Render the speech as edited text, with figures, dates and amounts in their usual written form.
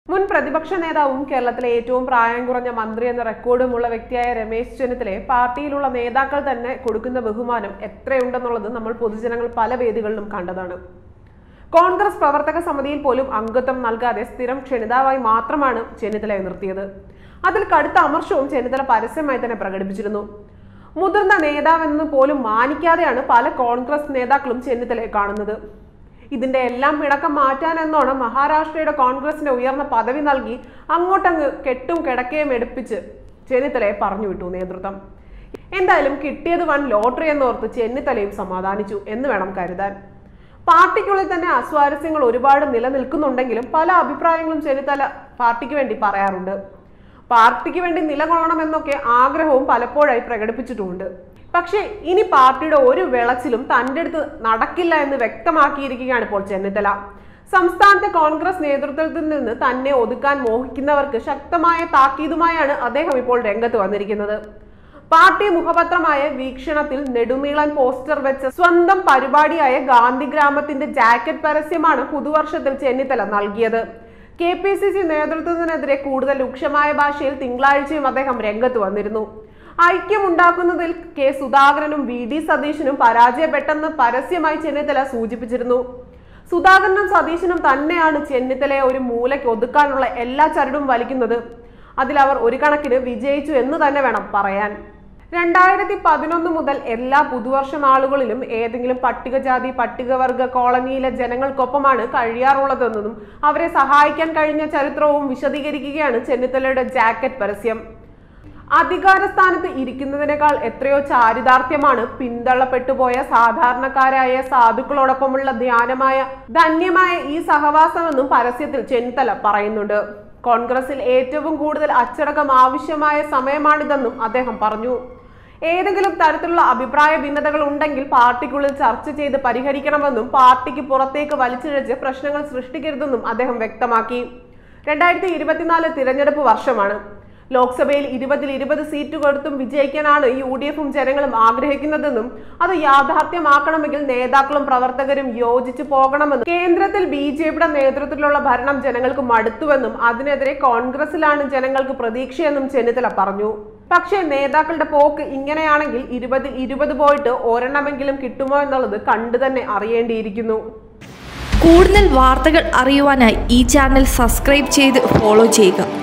മുൻ പ്രതിപക്ഷ നേതാവും കേരളത്തിലെ ഏറ്റവും പ്രായം കുറഞ്ഞ മന്ത്രി എന്ന റെക്കോർഡുമുള്ള വ്യക്തിയായ രമേശ് ചെന്നിത്തലയെ പാർട്ടിയിലുള്ള നേതാക്കൾ തന്നെ കൊടുക്കുന്ന ബഹുമാനം എത്രയുണ്ടെന്നുള്ളത് നമ്മൾ പൊതുജനങ്ങൾ പല വേദികളിലും കണ്ടതാണ്. കോൺഗ്രസ് പ്രവർത്തക സമിതിയിൽ പോലും അംഗത്വം നൽകാതെ സ്ഥിരം ക്ഷണിതാവായി മാത്രമാണ് ചെന്നിത്തലയെ നിർത്തിയത്. അതിൽ കടുത്ത അമർഷവും ചെന്നിത്തല പരസ്യമായി തന്നെ പ്രകടിപ്പിച്ചിരുന്നു. മുതിർന്ന നേതാവെന്ന് പോലും മാനിക്കാതെയാണ് പല കോൺഗ്രസ് നേതാക്കളും ചെന്നിത്തലയെ കാണുന്നത്. ഇതിന്റെ എല്ലാം പിണക്കം മാറ്റാനെന്നോണം മഹാരാഷ്ട്രയുടെ കോൺഗ്രസിന്റെ ഉയർന്ന പദവി നൽകി അങ്ങോട്ടങ്ങ് കെട്ടും കിടക്കയും എടുപ്പിച്ച് ചെന്നിത്തലയെ പറഞ്ഞുവിട്ടു നേതൃത്വം. എന്തായാലും കിട്ടിയത് വൻ ലോട്ടറി എന്നോർത്ത് ചെന്നിത്തലയും സമാധാനിച്ചു എന്ന് വേണം കരുതാൻ. പാർട്ടിക്കുള്ളിൽ തന്നെ അസ്വാരസ്യങ്ങൾ ഒരുപാട് നിലനിൽക്കുന്നുണ്ടെങ്കിലും പല അഭിപ്രായങ്ങളും ചെന്നിത്തല പാർട്ടിക്ക് വേണ്ടി പറയാറുണ്ട്. പാർട്ടിക്ക് വേണ്ടി നിലകൊള്ളണമെന്നൊക്കെ ആഗ്രഹവും പലപ്പോഴായി പ്രകടിപ്പിച്ചിട്ടുമുണ്ട്. പക്ഷേ ഇനി പാർട്ടിയുടെ ഒരു വിളച്ചിലും തൻ്റെ അടുത്ത് നടക്കില്ല എന്ന് വ്യക്തമാക്കിയിരിക്കുകയാണ് ഇപ്പോൾ ചെന്നിത്തല. സംസ്ഥാനത്തെ കോൺഗ്രസ് നേതൃത്വത്തിൽ നിന്ന് തന്നെ ഒതുക്കാൻ മോഹിക്കുന്നവർക്ക് ശക്തമായ താക്കീതുമായാണ് അദ്ദേഹം ഇപ്പോൾ രംഗത്ത് വന്നിരിക്കുന്നത്. പാർട്ടി മുഖപത്രമായ വീക്ഷണത്തിൽ നെടുനീളൻ പോസ്റ്റർ വെച്ച സ്വന്തം പരിപാടിയായ ഗാന്ധിഗ്രാമത്തിന്റെ ജാക്കറ്റ് പരസ്യമാണ് പുതുവർഷത്തിൽ ചെന്നിത്തല നൽകിയത്. KPCC നേതൃത്വത്തിനെതിരെ കൂടുതൽ രൂക്ഷമായ ഭാഷയിൽ തിങ്കളാഴ്ചയും അദ്ദേഹം രംഗത്ത് വന്നിരുന്നു. ഐക്യമുണ്ടാക്കുന്നതിൽ K സുധാകരനും VD സതീശനും പരാജയപ്പെട്ടെന്ന് പരസ്യമായി ചെന്നിത്തല സൂചിപ്പിച്ചിരുന്നു. സുധാകരനും സതീശനും തന്നെയാണ് ചെന്നിത്തലയെ ഒരു മൂലയ്ക്ക് ഒതുക്കാനുള്ള എല്ലാ ചരടും വലിക്കുന്നത്. അതിലവർ ഒരു കണക്കിന് വിജയിച്ചു എന്ന് തന്നെ വേണം പറയാൻ. 2011 മുതൽ എല്ലാ പുതുവർഷ നാളുകളിലും ഏതെങ്കിലും പട്ടികജാതി പട്ടികവർഗ കോളനിയിലെ ജനങ്ങൾക്കൊപ്പമാണ് കഴിയാറുള്ളതെന്നും അവരെ സഹായിക്കാൻ കഴിഞ്ഞ ചരിത്രവും വിശദീകരിക്കുകയാണ് ചെന്നിത്തലയുടെ ജാക്കറ്റ് പരസ്യം. അധികാരസ്ഥാനത്ത് ഇരിക്കുന്നതിനേക്കാൾ എത്രയോ ചാരിതാർത്ഥ്യമാണ് പിന്തള്ളപ്പെട്ടുപോയ സാധാരണക്കാരായ സാധുക്കളോടൊപ്പമുള്ള ധന്യമായ ഈ സഹവാസമെന്നും പരസ്യത്തിൽ ചെന്നിത്തല പറയുന്നുണ്ട്. കോൺഗ്രസിൽ ഏറ്റവും കൂടുതൽ അച്ചടക്കം ആവശ്യമായ സമയമാണിതെന്നും അദ്ദേഹം പറഞ്ഞു. ഏതെങ്കിലും തരത്തിലുള്ള അഭിപ്രായ ഭിന്നതകൾ ഉണ്ടെങ്കിൽ പാർട്ടിക്കുള്ളിൽ ചർച്ച ചെയ്ത് പരിഹരിക്കണമെന്നും പാർട്ടിക്ക് പുറത്തേക്ക് വലിച്ചിഴച്ച് പ്രശ്നങ്ങൾ സൃഷ്ടിക്കരുതെന്നും അദ്ദേഹം വ്യക്തമാക്കി. 2024 തിരഞ്ഞെടുപ്പ് വർഷമാണ്. ലോക്സഭയിൽ 20 സീറ്റ് കൊടുത്തും വിജയിക്കാനാണ് UDFും ജനങ്ങളും ആഗ്രഹിക്കുന്നതെന്നും അത് യാഥാർത്ഥ്യമാക്കണമെങ്കിൽ നേതാക്കളും പ്രവർത്തകരും യോജിച്ചു പോകണമെന്നും കേന്ദ്രത്തിൽ BJPയുടെ നേതൃത്വത്തിലുള്ള ഭരണം ജനങ്ങൾക്ക് മടുത്തുവെന്നും അതിനെതിരെ കോൺഗ്രസിലാണ് ജനങ്ങൾക്ക് പ്രതീക്ഷയെന്നും ചെന്നിത്തല പറഞ്ഞു. പക്ഷേ നേതാക്കളുടെ പോക്ക് ഇങ്ങനെയാണെങ്കിൽ 20 പോയിട്ട് ഒരെണ്ണമെങ്കിലും കിട്ടുമോ എന്നുള്ളത് കണ്ടു തന്നെ അറിയേണ്ടിയിരിക്കുന്നു. കൂടുതൽ വാർത്തകൾ അറിയുവാനായി ഈ ചാനൽ സബ്സ്ക്രൈബ് ചെയ്ത് ഫോളോ ചെയ്യുക.